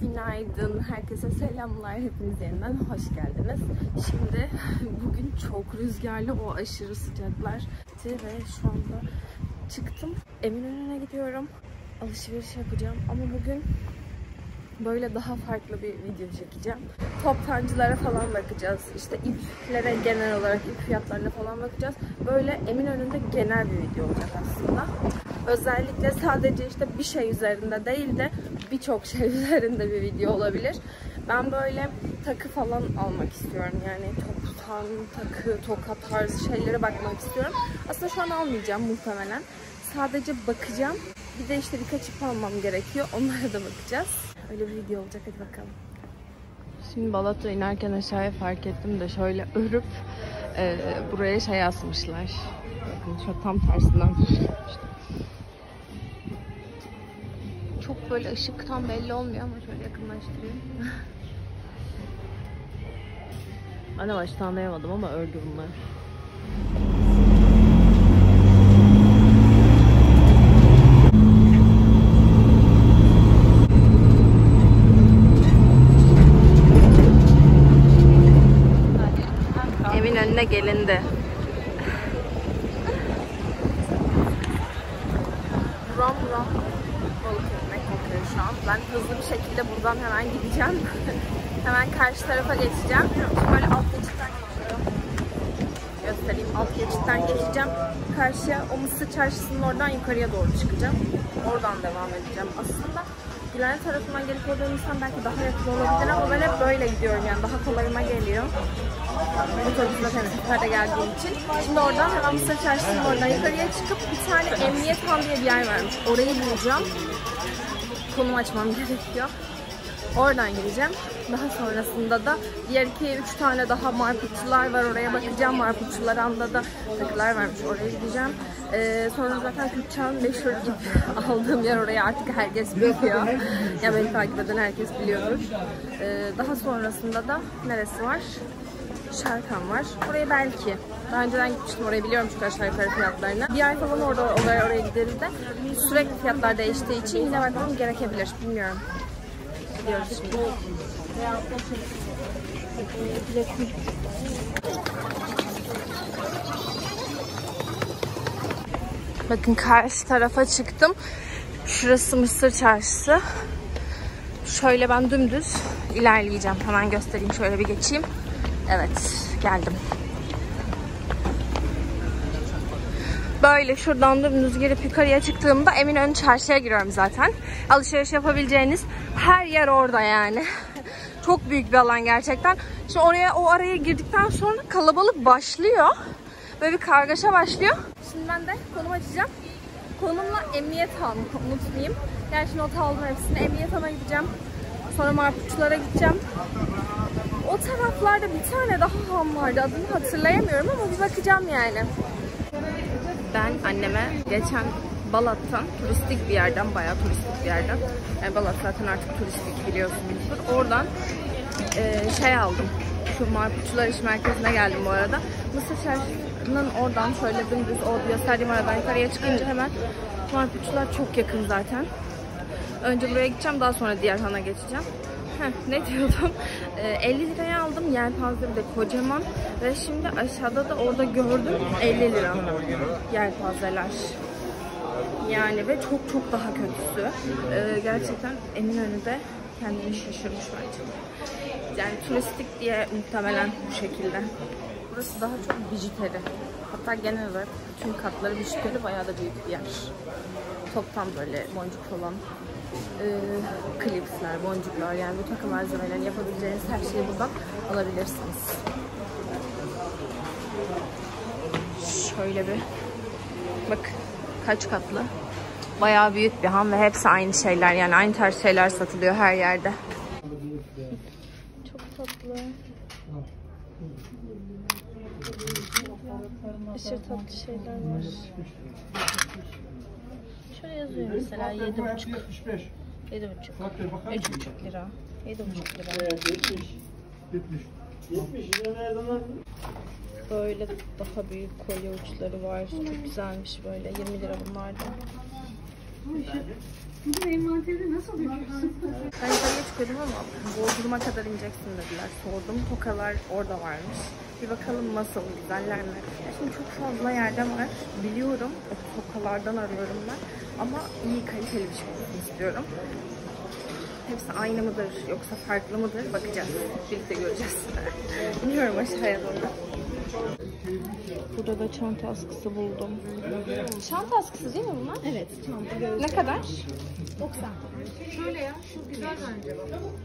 Günaydın, herkese selamlar, hepiniz yeniden hoş geldiniz. Şimdi bugün çok rüzgarlı, o aşırı sıcaklar ve şu anda çıktım. Eminönü'ne gidiyorum, alışveriş yapacağım ama bugün böyle daha farklı bir video çekeceğim. Toptancılara falan bakacağız, işte iplere genel olarak ip fiyatlarına falan bakacağız. Böyle Eminönü'nde genel bir video olacak aslında. Özellikle sadece işte bir şey üzerinde değil de birçok şey üzerinde bir video olabilir. Ben böyle takı falan almak istiyorum. Yani toptan, takı, toka tarzı şeylere bakmak istiyorum. Aslında şu an almayacağım muhtemelen. Sadece bakacağım. Bir de işte birkaç ip almam gerekiyor. Onlara da bakacağız. Öyle bir video olacak. Hadi bakalım. Şimdi Balat'a inerken aşağıya fark ettim de şöyle örüp buraya şey asmışlar. Bakın şu tam tersinden tutmuşlar. Çok böyle ışık tam belli olmuyor ama şöyle yakınlaştırayım. Ben de başta anlayamadım ama ördü bunlar. Eminönü'ne gelindi. Buram buram balık ekmek kokuyor şu an. Ben hızlı bir şekilde buradan hemen gideceğim. Hemen karşı tarafa geçeceğim. Böyle alt geçitten geçiyorum. Göstereyim. Alt geçitten geçeceğim. Karşıya o Mısır Çarşısı'nın oradan yukarıya doğru çıkacağım. Oradan devam edeceğim. Aslında Gülen tarafından gelip orada insan belki daha yakın olabilir ama ben hep böyle gidiyorum yani. Daha kolayıma geliyor. Otobüsle seferde geldiğim için. Şimdi oradan hemen Mısır Çarşısı'nın oradan yukarıya çıkıp bir tane Emniyet Han diye bir yer varmış. Orayı bulacağım. Konum açmam gerekiyor. Oradan gireceğim. Daha sonrasında da diğer 2-3 tane daha marputçular var. Oraya bakacağım. Marputçular anda da takılar varmış. Oraya gideceğim. Sonra zaten Kürtçen meşhur ip aldığım yer, oraya artık herkes biliyor. Ya beni takip eden herkes biliyordur. Daha sonrasında da neresi var? Şarkan var. Oraya belki. Daha önceden gitmiştim, orayı biliyorum çünkü aşağı yukarı fiyatlarını. Bir ay falan oraya gideriz de sürekli fiyatlar değiştiği için yine bakmam gerekebilir. Bilmiyorum. Gidiyoruz şimdi. Bakın karşı tarafa çıktım. Şurası Mısır Çarşısı. Şöyle ben dümdüz ilerleyeceğim. Hemen göstereyim. Şöyle bir geçeyim. Evet, geldim. Böyle şuradan dümdüz girip yukarıya çıktığımda Eminönü Çarşı'ya giriyorum zaten. Alışveriş yapabileceğiniz her yer orada yani. Çok büyük bir alan gerçekten. Şimdi o araya girdikten sonra kalabalık başlıyor. Böyle bir kargaşa başlıyor. Şimdi ben de konum açacağım. Konumla Emniyet Han, unutmayayım. Gerçi not aldım hepsini. Emniyet Han'a gideceğim. Sonra marputçulara gideceğim. O taraflarda bir tane daha han vardı. Adını hatırlayamıyorum ama bir bakacağım yani. Ben anneme geçen Balat'tan, turistik bir yerden, bayağı turistik bir yerden. Yani Balat zaten artık turistik biliyorsunuzdur. Oradan şey aldım. Şu marputçular iş merkezine geldim bu arada. Mısır Çarşısı'nın oradan şöyle dümdüz o gösterdiğim aradan yukarıya çıkınca hemen marputçular çok yakın zaten. Önce buraya gideceğim, daha sonra diğer hana geçeceğim. Ne diyordum? 50 liraya aldım yelpaze, bir de kocaman. Ve şimdi aşağıda da orada gördüm 50 lira yelpazeler. Yani ve çok daha kötüsü. Gerçekten Eminönü'de kendini şaşırmış bence. Yani turistik diye muhtemelen bu şekilde. Burası daha çok bijuteri. Hatta genel olarak bütün katları bijuteri, bayağı da büyük bir yer. Toptan böyle boncuk olan klipsler, boncuklar, yani bu takım malzemelerini yapabileceğiniz her şeyi buradan alabilirsiniz. Şöyle bir bak, kaç katlı, bayağı büyük bir han ve hepsi aynı şeyler, yani aynı tarz şeyler satılıyor her yerde. Çok tatlı. Aşırı tatlı şeyler var. Şöyle yazıyor mesela 7,5. 7,5. 3,5 lira. 7,5 lira. 70. Böyle daha büyük kolye uçları var. Çok güzelmiş böyle. 20 lira bunlar da. Bugün envanteri nasıl döküyorsun? Ben yukarıya çıkıyordum ama Bodrum'a kadar ineceksin dediler. Sordum. Tokalar orada varmış. Bir bakalım nasıl, güzeller mi? Ya şimdi çok fazla yerde var. Biliyorum. O tokalardan arıyorum ben. Ama iyi, kaliteli bir şey olsun istiyorum. Hepsi aynı mıdır yoksa farklı mıdır bakacağız. Birlikte göreceğiz. İniyorum aşağıya doğru. Burada da çanta askısı buldum. Çanta askısı değil mi bunlar? Evet, çanta göğüs. Ne kadar? 90. Şöyle ya, şu güzel bence.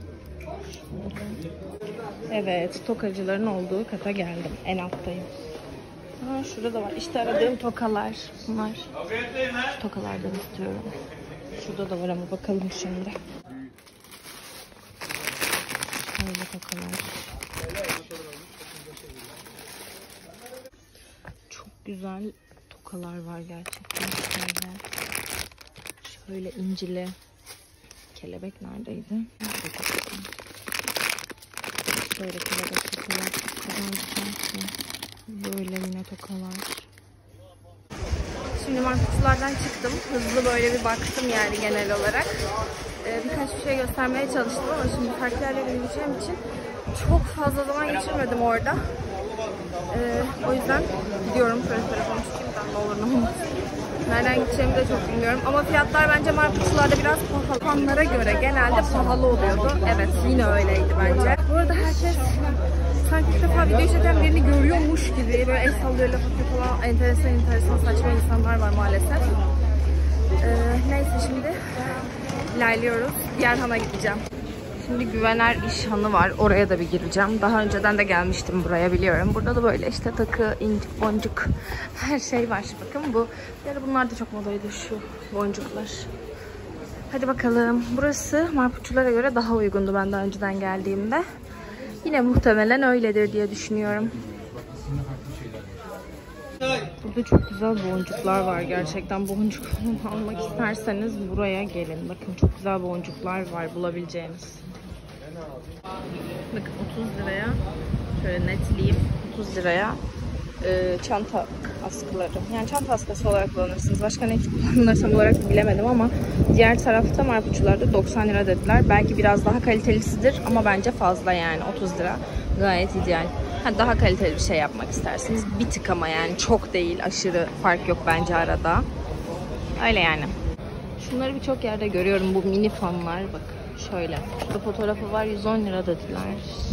Evet, tokacıların olduğu kata geldim. En alttayım. Ha, şurada da var. İşte aradığım tokalar. Bunlar. Şu tokalardan istiyorum. Şurada da var ama bakalım şimdi. Böyle tokalar. Çok güzel tokalar var gerçekten. Şöyle incili. Kelebek neredeydi? Şöyle kelebek tokalar. Böyle yine tokalar. Şimdi marketçılardan çıktım. Hızlı böyle bir baktım yani genel olarak. Birkaç bir şey göstermeye çalıştım ama şimdi farklı yerlere gideceğim için çok fazla zaman geçirmedim orada. O yüzden gidiyorum. Şöyle telefonu tutayım da ne olur ne olmaz. Nereden gideceğimi de çok bilmiyorum. Ama fiyatlar bence marketçılarda biraz pahalı. Fanlara göre genelde pahalı oluyordu. Evet, yine öyleydi bence. Bu arada herkes sanki ilk defa video izleten birini görüyormuş gibi böyle el sallıyor, laf atıyor falan. Enteresan saçma insanlar var maalesef. Neyse şimdi ilerliyoruz. Diğer hana gideceğim. Şimdi Güvener İşhanı var. Oraya da bir gireceğim. Daha önceden de gelmiştim buraya, biliyorum. Burada da böyle işte takı, incik, boncuk her şey var. Bakın bu. Yani bunlar da çok modaydı şu boncuklar. Hadi bakalım. Burası marputçulara göre daha uygundu ben daha önceden geldiğimde. Yine muhtemelen öyledir diye düşünüyorum. Burada çok güzel boncuklar var. Gerçekten boncuk almak isterseniz buraya gelin. Bakın çok güzel boncuklar var bulabileceğiniz. Bakın 30 liraya şöyle netleyeyim. 30 liraya çanta askıları. Yani çanta askısı olarak kullanırsınız. Başka ne kullanırsam olarak bilemedim ama diğer tarafta marpuçularda 90 lira dediler. Belki biraz daha kalitelisidir ama bence fazla yani 30 lira. Gayet ideal. Daha kaliteli bir şey yapmak isterseniz bir tık ama yani çok değil, aşırı fark yok bence arada. Öyle yani. Şunları birçok yerde görüyorum, bu mini fanlar. Bak şöyle. Şurada fotoğrafı var, 110 lira dediler.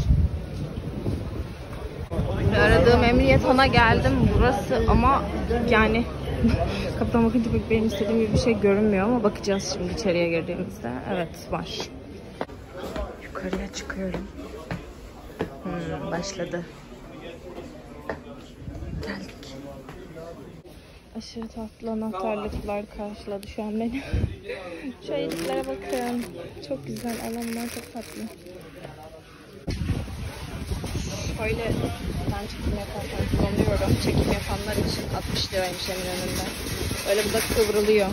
Aradığım Emniyet Han'a geldim. Burası ama yani kapıdan bakınca pek benim istediğim gibi bir şey görünmüyor ama bakacağız şimdi içeriye girdiğimizde. Evet var. Yukarıya çıkıyorum. Başladı. Geldik. Aşırı tatlı anahtarlıklar karşıladı şu an beni. Şu eliklere bakın. Çok güzel alanlar, çok tatlı. Şöyle ben çekim yaparken kullanıyorum. Çekim yapanlar için 60 liraymış Eminönü'nde. Öyle bu da kıvrılıyor.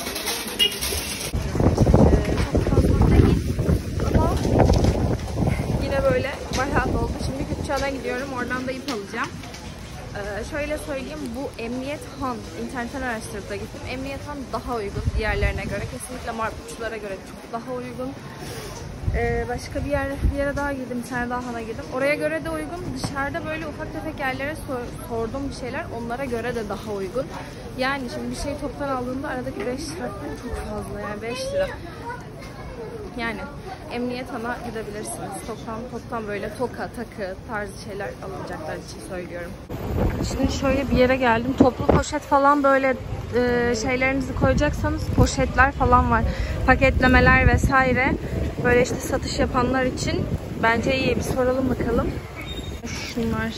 Çok fazla değil ama yine böyle bayağı doldu. Şimdi Küçükçağ'dan gidiyorum. Oradan da ip alacağım. Şöyle söyleyeyim, bu Emniyet Han, internetten araştırıp da gittim. Emniyet Han daha uygun diğerlerine göre. Kesinlikle marpuçlara göre çok daha uygun. Başka bir yere daha girdim, bir tane daha Han'a girdim. Oraya göre de uygun. Dışarıda böyle ufak tefek yerlere sordum bir şeyler. Onlara göre de daha uygun. Yani şimdi bir şey toptan aldığında aradaki 5 lira çok fazla, yani 5 lira. Yani Emniyet Han'a gidebilirsiniz. Toptan böyle toka, takı tarzı şeyler alınacaklar için söylüyorum. Şimdi şöyle bir yere geldim. Toplu poşet falan böyle şeylerinizi koyacaksanız poşetler falan var. Paketlemeler vesaire. Böyle işte satış yapanlar için bence iyi. Bir soralım bakalım. Şunlar.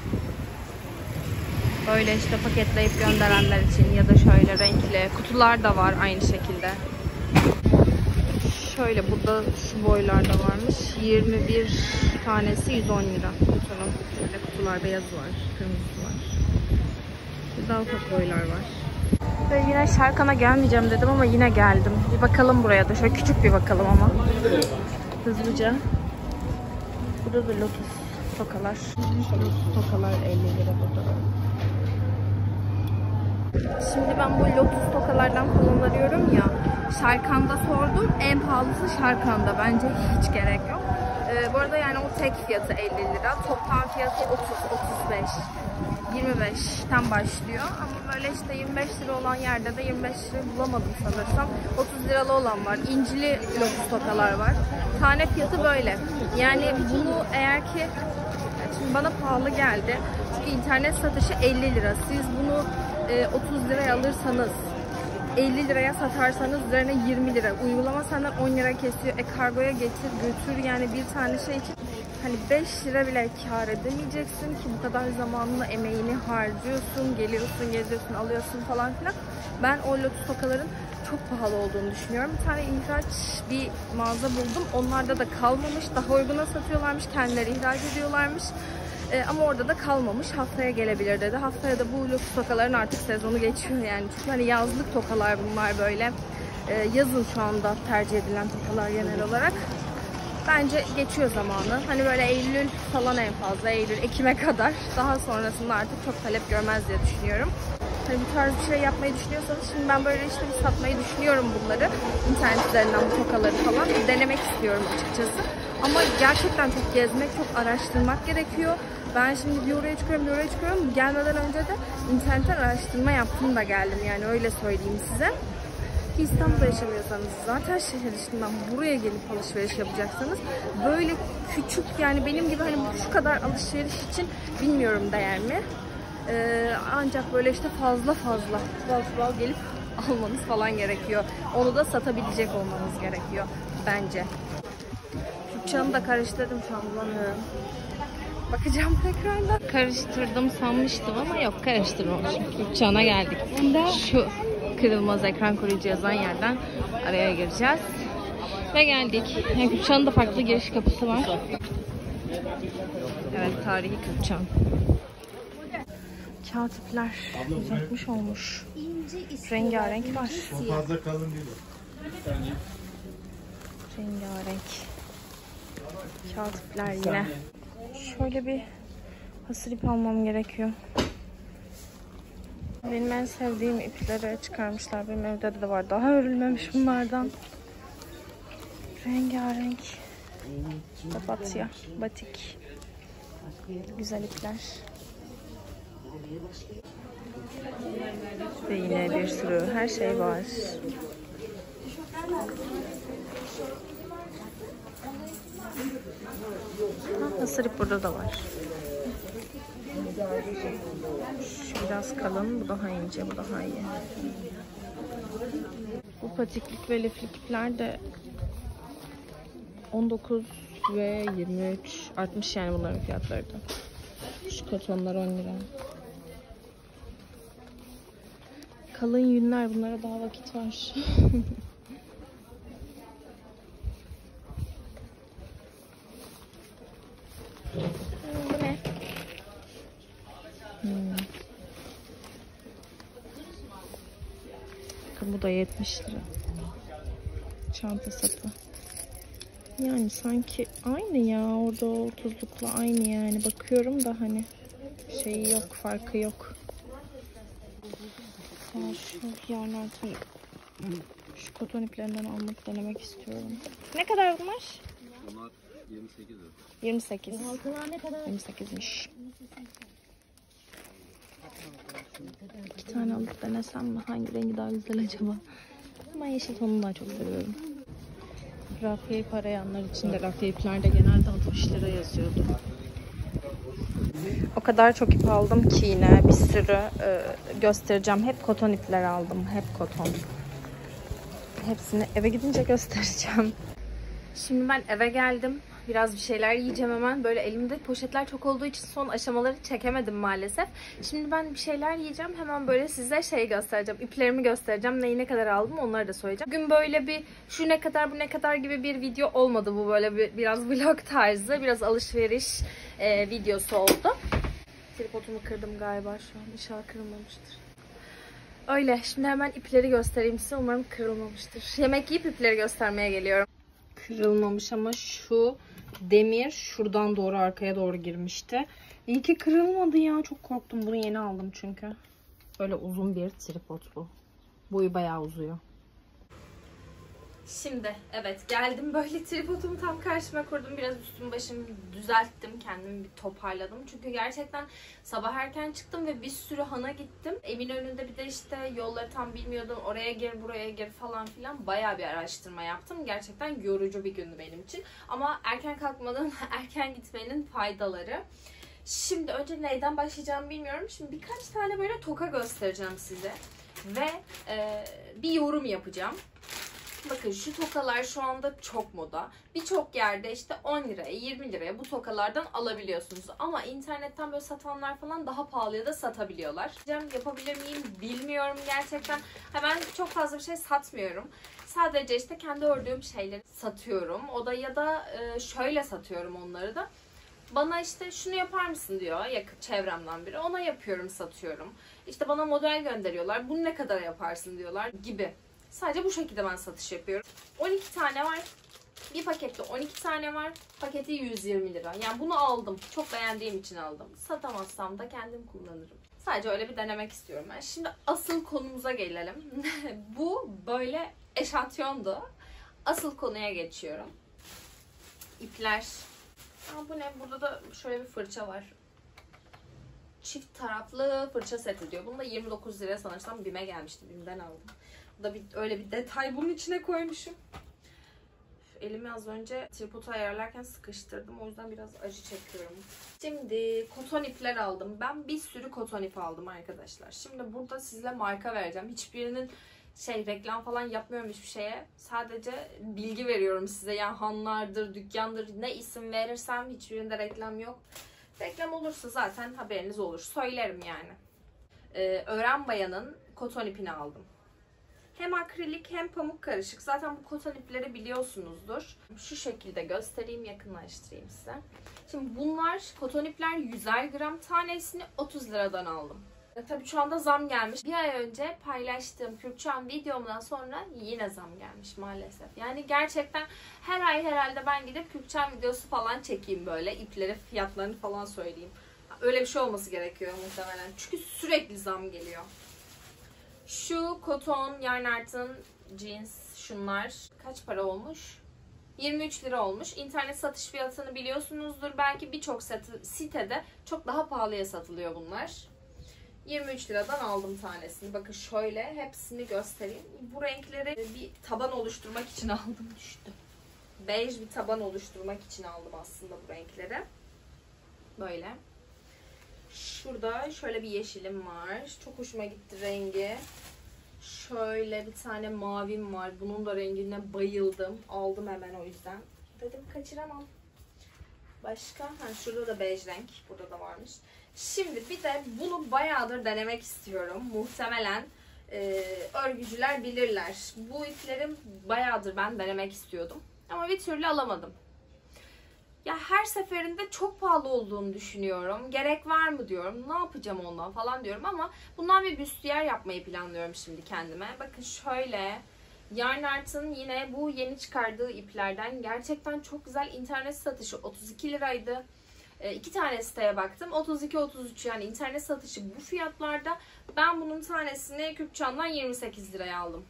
Böyle işte paketleyip gönderenler için ya da şöyle renkli kutular da var aynı şekilde. Şöyle burada şu boylarda varmış. 21 tanesi 110 lira. Kutunun şöyle kutular, beyazı var, kırmızısı var. Bir daha ufak boylar var. Ve yine Şarkan'a gelmeyeceğim dedim ama yine geldim. Bir bakalım buraya da. Şöyle küçük bir bakalım ama. Hızlıca. Burada da lotus tokalar. Lotus tokalar 50 lira burada. Şimdi ben bu lotus tokalardan falan arıyorum ya. Şarkan'da sordum. En pahalısı Şarkan'da. Bence hiç gerek yok. Bu arada yani o tek fiyatı 50 lira. Toplam fiyatı 30, 35, 25'ten başlıyor. Ama böyle işte 25 lira olan yerde de 25 lira bulamadım sanırsam. 30 liralı olan var. İncili lotus tokalar var. Tane fiyatı böyle. Yani bunu eğer ki şimdi bana pahalı geldi. Çünkü internet satışı 50 lira. Siz bunu 30 liraya alırsanız 50 liraya satarsanız üzerine 20 lira. Uygulama senden 10 lira kesiyor. Kargoya getir götür yani bir tane şey için hani 5 lira bile kar edemeyeceksin ki bu kadar zamanını emeğini harcıyorsun. Geliyorsun, geziyorsun, alıyorsun falan filan. Ben o lotus tokaların çok pahalı olduğunu düşünüyorum. Bir tane ihraç bir mağaza buldum. Onlarda da kalmamış. Daha uyguna satıyorlarmış. Kendileri ihraç ediyorlarmış. Ama orada da kalmamış. Haftaya gelebilir dedi. Haftaya da bu lotus tokaların artık sezonu geçiyor yani. Çünkü hani yazlık tokalar bunlar böyle. Yazın şu anda tercih edilen tokalar genel olarak. Bence geçiyor zamanı. Hani böyle Eylül falan en fazla. Eylül, Ekim'e kadar. Daha sonrasında artık çok talep görmez diye düşünüyorum. Hani bu tarz bir şey yapmayı düşünüyorsanız şimdi ben böyle işte bir satmayı düşünüyorum bunları. İnternet üzerinden bu tokaları falan denemek istiyorum açıkçası. Ama gerçekten çok gezmek, çok araştırmak gerekiyor. Ben şimdi bir oraya çıkıyorum. Gelmeden önce de internetten araştırma yaptım da geldim. Yani öyle söyleyeyim size. Ki İstanbul'da yaşamıyorsanız zaten şehir dışından buraya gelip alışveriş yapacaksanız böyle küçük yani benim gibi hani şu kadar alışveriş için bilmiyorum değer mi? Ancak böyle işte fazla çuval gelip almanız falan gerekiyor. Onu da satabilecek olmanız gerekiyor bence. Kürtçanı da karıştırdım şu an bulamıyorum. Bakacağım tekrardan. Karıştırdım sanmıştım ama yok karıştırmamışım. Kürtçana geldik. Şu kırılmaz ekran koruyucu yazan yerden araya gireceğiz. Ve geldik. Yani Kürtçanın da farklı giriş kapısı var. Evet tarihi Kürtçan. Kağıt ipler uzatmış olmuş. Rengarenk var. Fazla kalın değil o. Rengarenk. Kağıt ipler yine. Şöyle bir hasır ip almam gerekiyor. Benim en sevdiğim ipleri çıkarmışlar. Benim evde de var. Daha örülmemiş bunlardan. Rengarenk. Papatya, batik. Güzel ipler. Ve yine bir sürü her şey var. Hasır ip burada da var. Şu biraz kalın, bu daha ince, bu daha iyi. Bu patiklik ve liflik ipler de 19 ve 23 artmış yani bunların fiyatları da. Şu kotonlar 10 lira. Kalın yünler, bunlara daha vakit var. Bu ne? Bakın bu da 70 lira. Çanta sapı. Yani sanki aynı ya, orada o 30'lukla aynı yani. Bakıyorum da hani şeyi yok, farkı yok. Şu yerlerden şu koton iplerinden almak, denemek istiyorum. Ne kadar bunlar? Bunlar 28 lira. 28. Ne kadar? 28'miş. İki tane alıp denesem mi? Hangi rengi daha güzel acaba? Ben yeşil tonunu daha çok seviyorum. Rafya ip arayanlar için de rafya iplerde genelde 60 lira yazıyordu. O kadar çok ip aldım ki yine bir sürü göstereceğim. Hep koton ipler aldım. Hep koton. Hepsini eve gidince göstereceğim. Şimdi ben eve geldim. Biraz bir şeyler yiyeceğim hemen. Böyle elimde poşetler çok olduğu için son aşamaları çekemedim maalesef. Şimdi ben bir şeyler yiyeceğim. Hemen böyle size şey göstereceğim. İplerimi göstereceğim. Neyi ne kadar aldım onları da söyleyeceğim. Bugün böyle bir şu ne kadar bu ne kadar gibi bir video olmadı. Bu böyle biraz vlog tarzı. Biraz alışveriş videosu oldu. Tripodumu kırdım galiba şu an. İnşallah kırılmamıştır. Öyle. Şimdi hemen ipleri göstereyim size. Umarım kırılmamıştır. Yemek yiyip ipleri göstermeye geliyorum. Kırılmamış ama şu demir şuradan doğru arkaya doğru girmişti. İyi ki kırılmadı ya. Çok korktum. Bunu yeni aldım çünkü. Şöyle uzun bir tripod bu. Boyu bayağı uzuyor. Şimdi evet geldim, böyle tripodumu tam karşıma kurdum. Biraz üstümü başımı düzelttim. Kendimi bir toparladım. Çünkü gerçekten sabah erken çıktım ve bir sürü hana gittim. Eminönü'nde bir de işte yolları tam bilmiyordum. Oraya gir buraya gir falan filan. Bayağı bir araştırma yaptım. Gerçekten yorucu bir gündü benim için. Ama erken kalkmadan erken gitmenin faydaları. Şimdi önce neyden başlayacağımı bilmiyorum. Şimdi birkaç tane böyle toka göstereceğim size. Ve bir yorum yapacağım. Bakın şu tokalar şu anda çok moda. Birçok yerde işte 10 liraya, 20 liraya bu tokalardan alabiliyorsunuz. Ama internetten böyle satanlar falan daha pahalıya da satabiliyorlar. Yapabilir miyim bilmiyorum gerçekten. Ben çok fazla bir şey satmıyorum. Sadece işte kendi ördüğüm şeyleri satıyorum. O da ya da şöyle satıyorum onları da. Bana işte şunu yapar mısın diyor yakın çevremden biri. Ona yapıyorum, satıyorum. İşte bana model gönderiyorlar. Bunu ne kadar yaparsın diyorlar gibi. Sadece bu şekilde ben satış yapıyorum. 12 tane var. Bir pakette 12 tane var. Paketi 120 lira. Yani bunu aldım. Çok beğendiğim için aldım. Satamazsam da kendim kullanırım. Sadece öyle bir denemek istiyorum ben. Şimdi asıl konumuza gelelim. Bu böyle eşantiyondu. Asıl konuya geçiyorum. İpler. Bu ne? Burada da şöyle bir fırça var. Çift taraflı fırça seti diyor. Bunu da 29 liraya sanırsam BİM'e gelmişti. BİM'den aldım. Bu da öyle bir detay bunun içine koymuşum. Elimi az önce tripodu ayarlarken sıkıştırdım. O yüzden biraz acı çekiyorum. Şimdi koton ipler aldım. Ben bir sürü koton ip aldım arkadaşlar. Şimdi burada size marka vereceğim. Hiçbirinin reklam falan yapmıyorum hiçbir şeye. Sadece bilgi veriyorum size. Yani hanlardır, dükkandır, ne isim verirsem hiçbirinde reklam yok. Reklam olursa zaten haberiniz olur. Söylerim yani. Ören Bayan'ın koton ipini aldım. Hem akrilik hem pamuk karışık. Zaten bu koton ipleri biliyorsunuzdur. Şu şekilde göstereyim, yakınlaştırayım size. Şimdi bunlar koton ipler 100'er gram. Tanesini 30 liradan aldım. Tabii şu anda zam gelmiş. Bir ay önce paylaştığım Kürkçam videomdan sonra yine zam gelmiş maalesef. Yani gerçekten her ay herhalde ben gidip Kürkçam videosu falan çekeyim böyle. İpleri, fiyatlarını falan söyleyeyim. Öyle bir şey olması gerekiyor muhtemelen. Çünkü sürekli zam geliyor. Şu koton Yarnart'ın jeans şunlar kaç para olmuş? 23 lira olmuş. İnternet satış fiyatını biliyorsunuzdur. Belki birçok sitede çok daha pahalıya satılıyor bunlar. 23 liradan aldım tanesini. Bakın şöyle hepsini göstereyim. Bu renkleri bir taban oluşturmak için aldım. Düştü. Bej bir taban oluşturmak için aldım aslında bu renkleri. Böyle. Şurada şöyle bir yeşilim var. Çok hoşuma gitti rengi. Şöyle bir tane mavim var. Bunun da rengine bayıldım. Aldım hemen o yüzden. Dedim kaçıramam. Başka? Şurada da bej renk. Burada da varmış. Şimdi bir de bunu bayağıdır denemek istiyorum. Muhtemelen örgücüler bilirler. Bu iplerim bayağıdır ben denemek istiyordum. Ama bir türlü alamadım. Ya her seferinde çok pahalı olduğunu düşünüyorum. Gerek var mı diyorum. Ne yapacağım ondan falan diyorum ama bundan bir büstiyer yapmayı planlıyorum şimdi kendime. Bakın şöyle Yarnart'ın yine bu yeni çıkardığı iplerden gerçekten çok güzel internet satışı 32 liraydı. 2 tane siteye baktım. 32-33 yani internet satışı bu fiyatlarda. Ben bunun tanesini Kürkçam'dan 28 liraya aldım.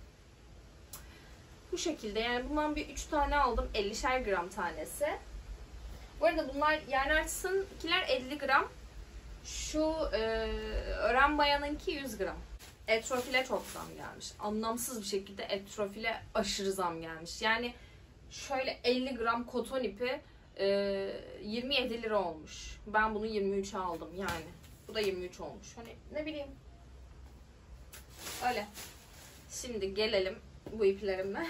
Bu şekilde yani bundan bir 3 tane aldım. 50'şer gram tanesi. Bu arada bunlar Yarnart'ınkiler 50 gram. Şu Ören Bayan'ınki 100 gram. Etrofile çok zam gelmiş. Anlamsız bir şekilde etrofile aşırı zam gelmiş. Yani şöyle 50 gram koton ipi 27 lira olmuş. Ben bunu 23'e aldım yani. Bu da 23 olmuş. Hani ne bileyim. Öyle. Şimdi gelelim bu iplerime.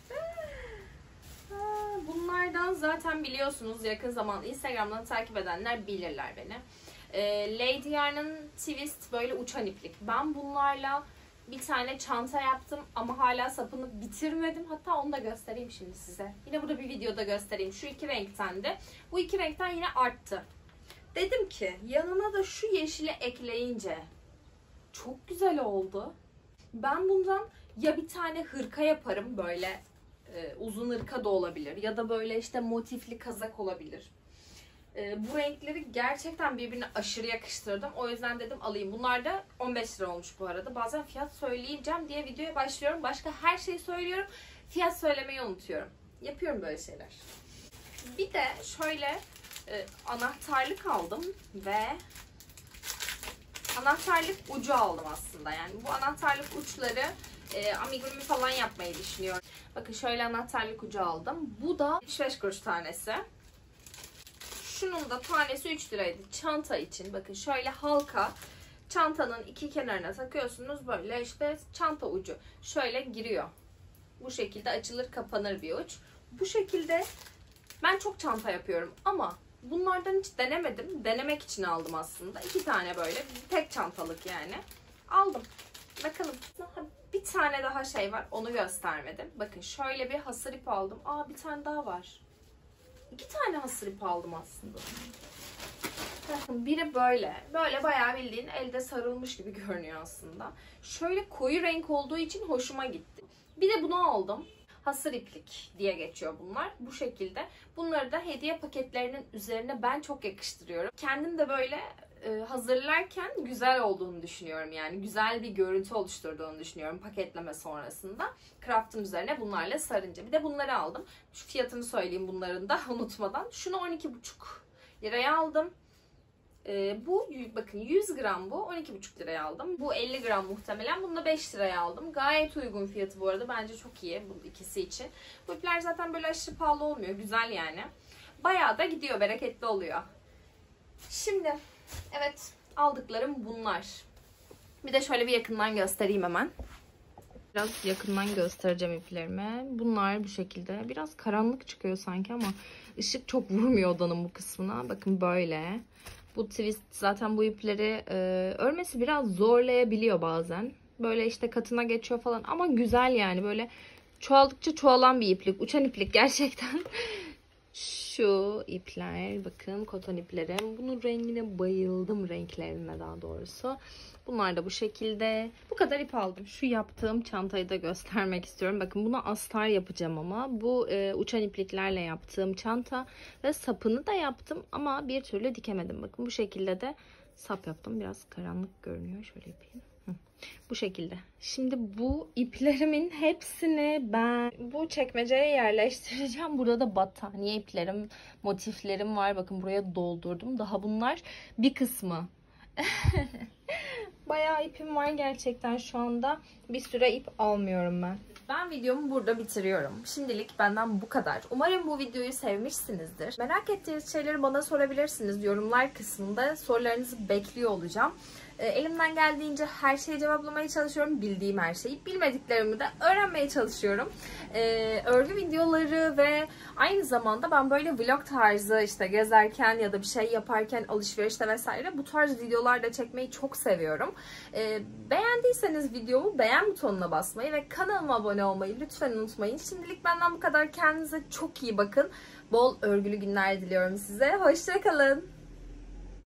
Bunlardan zaten biliyorsunuz yakın zamanda Instagram'dan takip edenler bilirler beni. Lady Yarn'ın Twist böyle uçan iplik. Ben bunlarla bir tane çanta yaptım ama hala sapını bitirmedim. Hatta onu da göstereyim şimdi size. Yine burada bir videoda göstereyim. Şu iki renkten de. Bu iki renkten yine arttı. Dedim ki yanına da şu yeşili ekleyince çok güzel oldu. Ben bundan ya bir tane hırka yaparım böyle uzun hırka da olabilir. Ya da böyle işte motifli kazak olabilir. Bu renkleri gerçekten birbirine aşırı yakıştırdım. O yüzden dedim alayım. Bunlar da 15 lira olmuş bu arada. Bazen fiyat söyleyeceğim diye videoya başlıyorum. Başka her şeyi söylüyorum. Fiyat söylemeyi unutuyorum. Yapıyorum böyle şeyler. Bir de şöyle anahtarlık aldım ve anahtarlık ucu aldım aslında. Yani bu anahtarlık uçları amigurumi falan yapmayı düşünüyorum. Bakın şöyle anahtarlık ucu aldım. Bu da 75 kuruş tanesi. Şunun da tanesi 3 liraydı. Çanta için bakın şöyle halka, çantanın iki kenarına takıyorsunuz. Böyle işte çanta ucu şöyle giriyor. Bu şekilde açılır kapanır bir uç. Bu şekilde ben çok çanta yapıyorum ama bunlardan hiç denemedim. Denemek için aldım aslında. 2 tane böyle tek çantalık yani. Aldım. Bakalım. Bir tane daha şey var. Onu göstermedim. Bakın şöyle bir hasır ip aldım. Aa bir tane daha var. 2 tane hasır ip aldım aslında. Bakın biri böyle. Böyle bayağı bildiğin elde sarılmış gibi görünüyor aslında. Şöyle koyu renk olduğu için hoşuma gitti. Bir de bunu aldım. Hasır iplik diye geçiyor bunlar. Bu şekilde. Bunları da hediye paketlerinin üzerine ben çok yakıştırıyorum. Kendim de böyle hazırlarken güzel olduğunu düşünüyorum. Yani güzel bir görüntü oluşturduğunu düşünüyorum paketleme sonrasında. Craft'ın üzerine bunlarla sarınca. Bir de bunları aldım. Şu fiyatını söyleyeyim bunların da unutmadan. Şunu 12,5 liraya aldım. Bu bakın 100 gram bu 12,5 liraya aldım. Bu 50 gram muhtemelen. Bunu da 5 liraya aldım. Gayet uygun fiyatı bu arada. Bence çok iyi bu ikisi için. Bu ipler zaten böyle aşırı pahalı olmuyor. Güzel yani. Bayağı da gidiyor. Bereketli oluyor. Şimdi evet aldıklarım bunlar. Bir de şöyle bir yakından göstereyim hemen. Biraz yakından göstereceğim iplerimi. Bunlar bu şekilde. Biraz karanlık çıkıyor sanki ama ışık çok vurmuyor odanın bu kısmına. Bakın böyle. Bu twist zaten bu ipleri örmesi biraz zorlayabiliyor bazen. Böyle işte katına geçiyor falan ama güzel yani böyle çoğaldıkça çoğalan bir iplik. Uçan iplik gerçekten. Şu ipler bakın koton iplerim. Bunun rengine bayıldım, renklerine daha doğrusu. Bunlar da bu şekilde. Bu kadar ip aldım. Şu yaptığım çantayı da göstermek istiyorum. Bakın buna astar yapacağım ama. Bu uçan ipliklerle yaptığım çanta. Ve sapını da yaptım ama bir türlü dikemedim. Bakın bu şekilde de sap yaptım. Biraz karanlık görünüyor. Şöyle yapayım. Bu şekilde. Şimdi bu iplerimin hepsini ben bu çekmeceye yerleştireceğim. Burada da battaniye iplerim, motiflerim var. Bakın buraya doldurdum. Daha bunlar bir kısmı. Bayağı ipim var gerçekten şu anda. Bir süre ip almıyorum ben. Ben videomu burada bitiriyorum. Şimdilik benden bu kadar. Umarım bu videoyu sevmişsinizdir. Merak ettiğiniz şeyleri bana sorabilirsiniz. Yorumlar kısmında sorularınızı bekliyor olacağım. Elimden geldiğince her şeyi cevaplamaya çalışıyorum. Bildiğim her şeyi. Bilmediklerimi de öğrenmeye çalışıyorum. Örgü videoları ve aynı zamanda ben böyle vlog tarzı işte gezerken ya da bir şey yaparken alışverişte vesaire bu tarz videolar da çekmeyi çok seviyorum. Beğendiyseniz videomu beğen butonuna basmayı ve kanalıma abone olmayı lütfen unutmayın. Şimdilik benden bu kadar. Kendinize çok iyi bakın. Bol örgülü günler diliyorum size. Hoşça kalın.